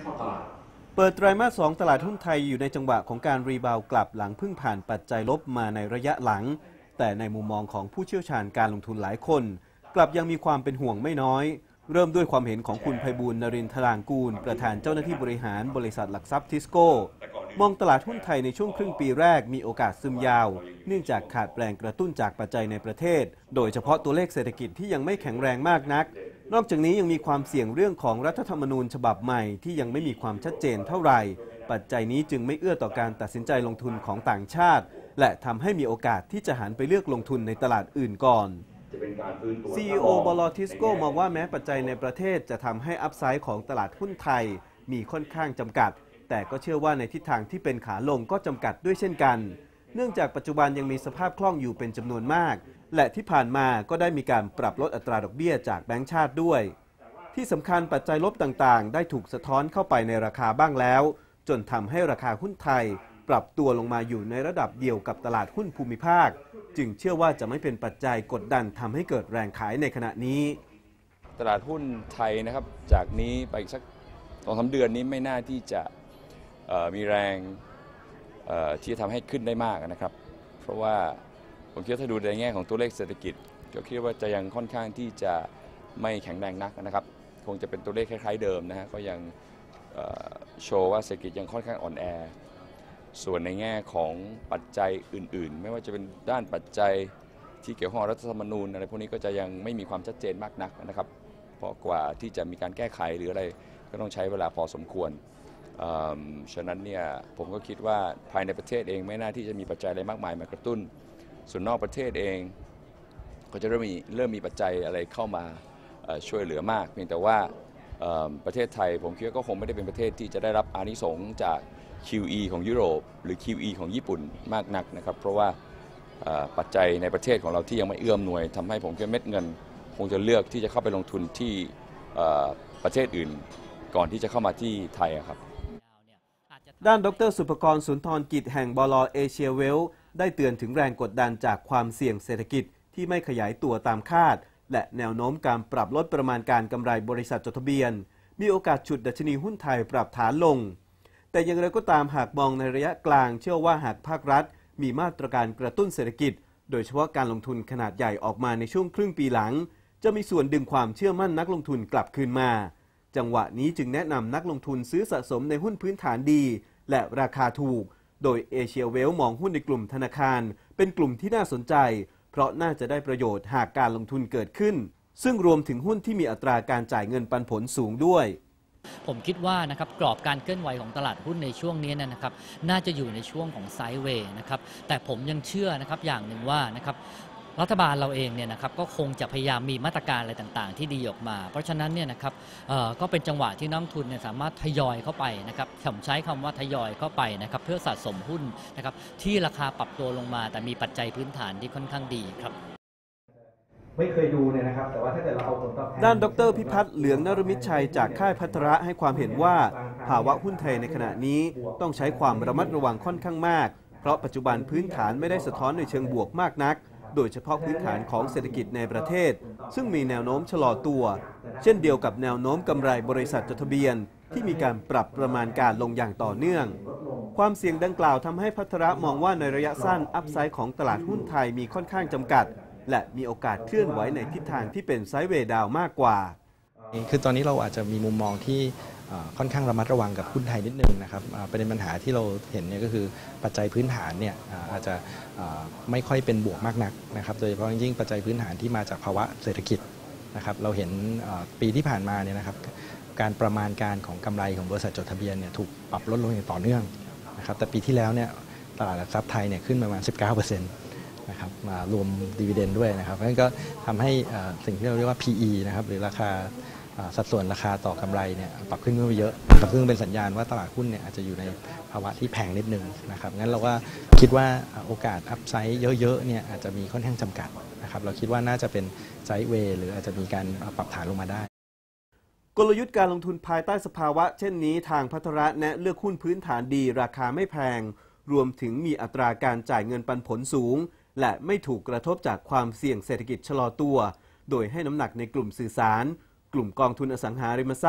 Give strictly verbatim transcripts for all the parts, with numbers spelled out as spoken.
เปิดไตรมาสสองตลาดหุ้นไทยอยู่ในจังหวะของการรีบาวกลับหลังเพิ่งผ่านปัจจัยลบมาในระยะหลังแต่ในมุมมองของผู้เชี่ยวชาญการลงทุนหลายคนกลับยังมีความเป็นห่วงไม่น้อยเริ่มด้วยความเห็นของคุณไพบูลย์ นรินทร์ ธารางกูลประธานเจ้าหน้าที่บริหารบริษัทหลักทรัพย์ทิสโก้มองตลาดหุ้นไทยในช่วงครึ่งปีแรกมีโอกาสซึมยาวเนื่องจากขาดแรงกระตุ้นจากปัจจัยในประเทศโดยเฉพาะตัวเลขเศรษฐกิจที่ยังไม่แข็งแรงมากนักนอกจากนี้ยังมีความเสี่ยงเรื่องของรัฐธรรมนูญฉบับใหม่ที่ยังไม่มีความชัดเจนเท่าไหร่ปัจจัยนี้จึงไม่เอื้อต่อการตัดสินใจลงทุนของต่างชาติและทำให้มีโอกาสที่จะหันไปเลือกลงทุนในตลาดอื่นก่อน ซี อี โอ บล.ทิสโก้มองว่าแม้ปัจจัยในประเทศจะทำให้อัพไซด์ของตลาดหุ้นไทยมีค่อนข้างจำกัดแต่ก็เชื่อว่าในทิศทางที่เป็นขาลงก็จำกัดด้วยเช่นกันเนื่องจากปัจจุบันยังมีสภาพคล่องอยู่เป็นจำนวนมากและที่ผ่านมาก็ได้มีการปรับลดอัตราดอกเบี้ยจากแบงก์ชาติด้วยที่สำคัญปัจจัยลบต่างๆได้ถูกสะท้อนเข้าไปในราคาบ้างแล้วจนทำให้ราคาหุ้นไทยปรับตัวลงมาอยู่ในระดับเดียวกับตลาดหุ้นภูมิภาคจึงเชื่อว่าจะไม่เป็นปัจจัยกดดันทำให้เกิดแรงขายในขณะนี้ตลาดหุ้นไทยนะครับจากนี้ไปอีกสักสองสามเดือนนี้ไม่น่าที่จะมีแรงที่จะทำให้ขึ้นได้มากนะครับเพราะว่าผมคิดว่าถ้าดูในแง่ของตัวเลขเศรษฐกิจก็คิดว่าจะยังค่อนข้างที่จะไม่แข็งแรงนักนะครับคงจะเป็นตัวเลขคล้ายๆเดิมนะฮะก็ยังโชว์ว่าเศรษฐกิจยังค่อนข้างอ่อนแอส่วนในแง่ของปัจจัยอื่นๆไม่ว่าจะเป็นด้านปัจจัยที่เกี่ยวข้องกับรัฐธรรมนูญอะไรพวกนี้ก็จะยังไม่มีความชัดเจนมากนักนะครับเพราะกว่าที่จะมีการแก้ไขหรืออะไรก็ต้องใช้เวลาพอสมควรฉะนั้นเนี่ยผมก็คิดว่าภายในประเทศเองไม่น่าที่จะมีปัจจัยอะไรมากมายมากระตุ้นส่วนนอกประเทศเองก็จะเริ่มมีเริ่มมีปัจจัยอะไรเข้ามาช่วยเหลือมากเพียงแต่ว่าประเทศไทยผมคิดว่าก็คงไม่ได้เป็นประเทศที่จะได้รับอานิสงส์จาก คิว อี ของยุโรปหรือ คิว อี ของญี่ปุ่นมากนักนะครับเพราะว่าปัจจัยในประเทศของเราที่ยังไม่เอื้อมหน่วยทำให้ผมคิดว่าเม็ดเงินคงจะเลือกที่จะเข้าไปลงทุนที่ประเทศอื่นก่อนที่จะเข้ามาที่ไทยครับด้านดร.สุภกร สุนทรกิจแห่งบล.เอเชียเวลท์ได้เตือนถึงแรงกดดันจากความเสี่ยงเศรษฐกิจที่ไม่ขยายตัวตามคาดและแนวโน้มการปรับลดประมาณการกำไรบริษัทจดทะเบียนมีโอกาสฉุดดัชนีหุ้นไทยปรับฐานลงแต่อย่างไรก็ตามหากมองในระยะกลางเชื่อว่าหากภาครัฐมีมาตรการกระตุ้นเศรษฐกิจโดยเฉพาะการลงทุนขนาดใหญ่ออกมาในช่วงครึ่งปีหลังจะมีส่วนดึงความเชื่อมั่นนักลงทุนกลับคืนมาจังหวะนี้จึงแนะนำนักลงทุนซื้อสะสมในหุ้นพื้นฐานดีและราคาถูกโดยเอเชียเวลมองหุ้นในกลุ่มธนาคารเป็นกลุ่มที่น่าสนใจเพราะน่าจะได้ประโยชน์หากการลงทุนเกิดขึ้นซึ่งรวมถึงหุ้นที่มีอัตราการจ่ายเงินปันผลสูงด้วยผมคิดว่านะครับกรอบการเคลื่อนไหวของตลาดหุ้นในช่วงนี้นะครับน่าจะอยู่ในช่วงของไซด์เวย์นะครับแต่ผมยังเชื่อนะครับอย่างหนึ่งว่านะครับรัฐบาลเราเองเนี่ยนะครับก็คงจะพยายามมีมาตรการอะไรต่างๆที่ดีออกมาเพราะฉะนั้นเนี่ยนะครับก็เป็นจังหวะที่นักลงทุนเนี่ยสามารถทยอยเข้าไปนะครับผมใช้คำว่าทยอยเข้าไปนะครับเพื่อสะสมหุ้นนะครับที่ราคาปรับตัวลงมาแต่มีปัจจัยพื้นฐานที่ค่อนข้างดีครับไม่เคยดูเนี่ยนะครับแต่ว่าถ้าเกิดเราเอาผลตอบแทนด้านดร.พิพัฒน์เหลืองนฤมิตชัยจากค่ายพัทระให้ความเห็นว่าภาวะหุ้นไทยในขณะนี้ต้องใช้ความระมัดระวังค่อนข้างมากเพราะปัจจุบันพื้นฐานไม่ได้สะท้อนในเชิงบวกมากนักโดยเฉพาะพื้นฐานของเศรษฐกิจในประเทศซึ่งมีแนวโน้มชะลอตัวเช่นเดียวกับแนวโน้มกำไรบริษัทจดทะเบียนที่มีการปรับประมาณการลงอย่างต่อเนื่องความเสี่ยงดังกล่าวทำให้พัทระมองว่าในระยะสั้นอัพไซด์ของตลาดหุ้นไทยมีค่อนข้างจำกัดและมีโอกาสเคลื่อนไหวในทิศทางที่เป็นไซด์เวย์ดาวมากกว่าคือตอนนี้เราอาจจะมีมุมมองที่ค่อนข้างระมัดระวังกับหุ้นไทยนิดนึงนะครับประเด็นปัญหาที่เราเห็นเนี่ยก็คือปัจจัยพื้นฐานเนี่ยอาจจะไม่ค่อยเป็นบวกมากนักนะครับโดยเฉพาะยิ่งปัจจัยพื้นฐานที่มาจากภาวะเศรษฐกิจนะครับเราเห็นปีที่ผ่านมาเนี่ยนะครับการประมาณการของกำไรของบริษัทจดทะเบียนเนี่ยถูกปรับลดลงอย่างต่อเนื่องนะครับแต่ปีที่แล้วเนี่ยตลาดหลักทรัพย์ไทยเนี่ยขึ้นประมาณ สิบเก้าเปอร์เซ็นต์นะครับมารวมดีเวเดนด้วยนะครับเพราะฉะนั้นก็ทำให้สิ่งที่เราเรียกว่า พี อี นะครับหรือราคาสัดส่วนราคาต่อกำไรเนี่ยปรับขึ้นขึ้นไปเยอะซึ่งเป็นสัญญาณว่าตลาดหุ้นเนี่ยอาจจะอยู่ในภาวะที่แพงนิดนึงนะครับงั้นเราก็คิดว่าโอกาสอัพไซด์เยอะๆเนี่ยอาจจะมีค่อนข้างจำกัดนะครับเราคิดว่าน่าจะเป็นไซด์เวย์หรืออาจจะมีการปรับฐานลงมาได้กลยุทธ์การลงทุนภายใต้สภาวะเช่นนี้ทางพัทระแนะเลือกหุ้นพื้นฐานดีราคาไม่แพงรวมถึงมีอัตราการจ่ายเงินปันผลสูงและไม่ถูกกระทบจากความเสี่ยงเศรษฐกิจชะลอตัวโดยให้น้ำหนักในกลุ่มสื่อสารกลุ่มกองทุนอสังหาริมทรัพย์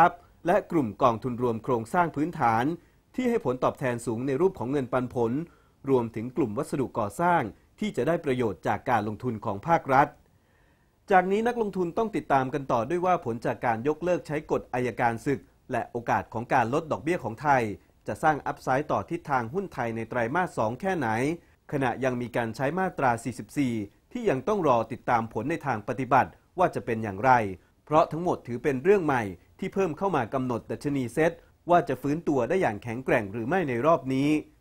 และกลุ่มกองทุนรวมโครงสร้างพื้นฐานที่ให้ผลตอบแทนสูงในรูปของเงินปันผลรวมถึงกลุ่มวัสดุก่อสร้างที่จะได้ประโยชน์จากการลงทุนของภาครัฐจากนี้นักลงทุนต้องติดตามกันต่อด้วยว่าผลจากการยกเลิกใช้กฎอัยการศึกและโอกาสของการลดดอกเบี้ยของไทยจะสร้างอัพไซด์ต่อทิศทางหุ้นไทยในไตรมาสสองแค่ไหนขณะยังมีการใช้มาตรา สี่สิบสี่ ที่ยังต้องรอติดตามผลในทางปฏิบัติว่าจะเป็นอย่างไรเพราะทั้งหมดถือเป็นเรื่องใหม่ที่เพิ่มเข้ามากำหนดดัชนีเซ็ตว่าจะฟื้นตัวได้อย่างแข็งแกร่งหรือไม่ในรอบนี้